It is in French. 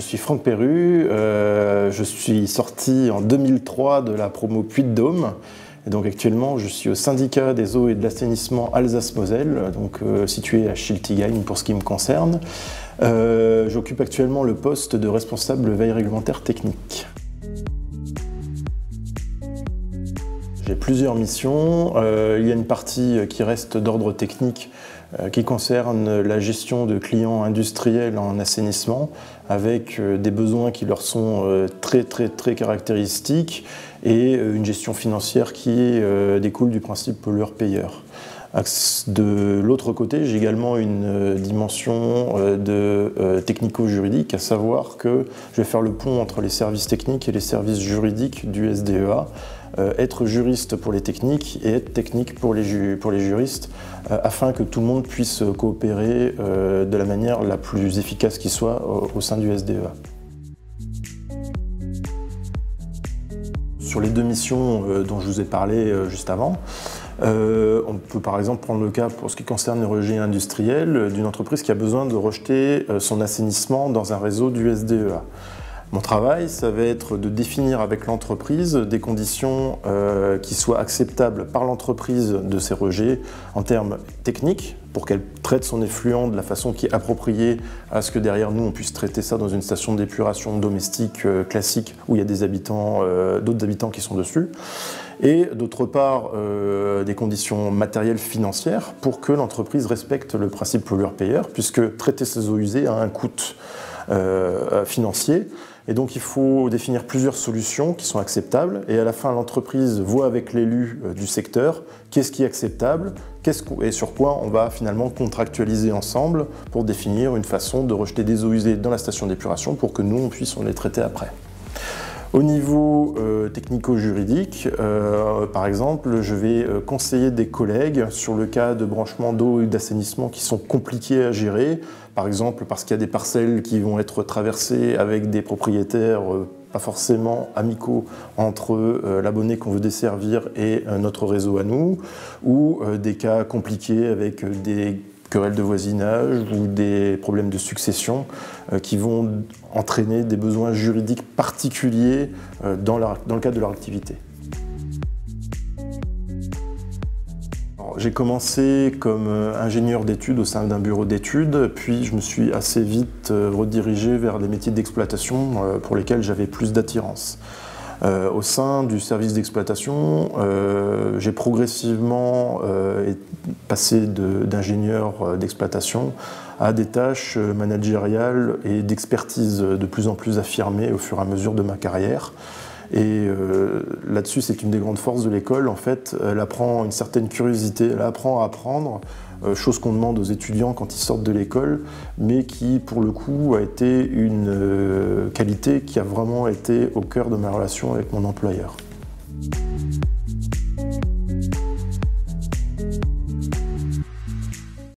suis Franck Perru, je suis sorti en 2003 de la promo Puy-de-Dôme. Et donc actuellement, je suis au syndicat des eaux et de l'assainissement Alsace-Moselle, donc situé à Schiltigheim pour ce qui me concerne. J'occupe actuellement le poste de responsable veille réglementaire technique. J'ai plusieurs missions. Il y a une partie qui reste d'ordre technique qui concerne la gestion de clients industriels en assainissement avec des besoins qui leur sont très caractéristiques et une gestion financière qui découle du principe pollueur-payeur. De l'autre côté, j'ai également une dimension technico-juridique, à savoir que je vais faire le pont entre les services techniques et les services juridiques du SDEA, être juriste pour les techniques et être technique pour les juristes, afin que tout le monde puisse coopérer de la manière la plus efficace qui soit au sein du SDEA. Sur les deux missions dont je vous ai parlé juste avant, on peut par exemple prendre le cas pour ce qui concerne les rejets industriels d'une entreprise qui a besoin de rejeter son assainissement dans un réseau du SDEA. Mon travail, ça va être de définir avec l'entreprise des conditions qui soient acceptables par l'entreprise de ces rejets en termes techniques, pour qu'elle traite son effluent de la façon qui est appropriée à ce que derrière nous on puisse traiter ça dans une station d'épuration domestique classique où il y a des habitants, d'autres habitants qui sont dessus. Et d'autre part, des conditions matérielles financières pour que l'entreprise respecte le principe pollueur-payeur, puisque traiter ces eaux usées a un coût financier. Et donc il faut définir plusieurs solutions qui sont acceptables et à la fin l'entreprise voit avec l'élu du secteur qu'est-ce qui est acceptable et sur quoi on va finalement contractualiser ensemble pour définir une façon de rejeter des eaux usées dans la station d'épuration pour que nous on puisse les traiter après. Au niveau technico-juridique, par exemple, je vais conseiller des collègues sur le cas de branchements d'eau et d'assainissement qui sont compliqués à gérer, par exemple parce qu'il y a des parcelles qui vont être traversées avec des propriétaires pas forcément amicaux entre l'abonné qu'on veut desservir et notre réseau à nous, ou des cas compliqués avec des querelles de voisinage ou des problèmes de succession qui vont entraîner des besoins juridiques particuliers dans le cadre de leur activité. J'ai commencé comme ingénieur d'études au sein d'un bureau d'études, puis je me suis assez vite redirigé vers des métiers d'exploitation pour lesquels j'avais plus d'attirance. Au sein du service d'exploitation, j'ai progressivement passé d'ingénieur d'exploitation à des tâches managériales et d'expertise de plus en plus affirmées au fur et à mesure de ma carrière. Et là-dessus, c'est une des grandes forces de l'école. En fait, elle apprend une certaine curiosité, elle apprend à apprendre, chose qu'on demande aux étudiants quand ils sortent de l'école, mais qui, pour le coup, a été une qualité qui a vraiment été au cœur de ma relation avec mon employeur.